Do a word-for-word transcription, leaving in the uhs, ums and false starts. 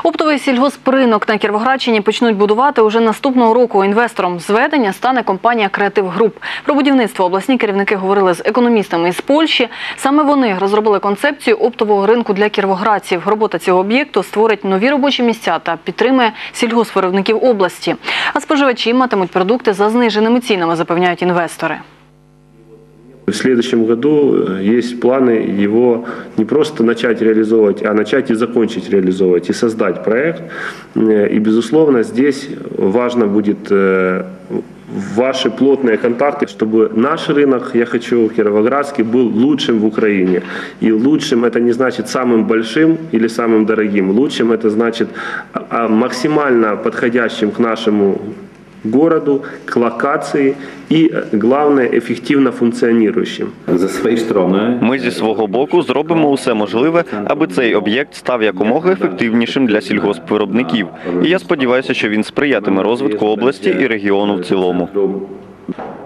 Оптовий сільгоспринок на Кіровоградщині почнуть будувати уже наступного року. Інвестором зведення стане компанія «Креатив Груп». Про будівництво обласні керівники говорили з економістами із Польщі. Саме вони розробили концепцію оптового ринку для кіровоградців. Робота цього об'єкту створить нові робочі місця та підтримує сільгоспвиробників області. А споживачі матимуть продукти за зниженими цінами, запевняють інвестори. В следующем году есть планы его не просто начать реализовывать, а начать и закончить реализовывать, и создать проект. И, безусловно, здесь важно будет ваши плотные контакты, чтобы наш рынок, я хочу, кировоградский, был лучшим в Украине. И лучшим это не значит самым большим или самым дорогим. Лучшим это значит максимально подходящим к нашему городу, к локации і, головне, ефективно функціонуючим. Ми зі свого боку зробимо усе можливе, аби цей об'єкт став якомога ефективнішим для сільгоспвиробників. І я сподіваюся, що він сприятиме розвитку області і регіону в цілому.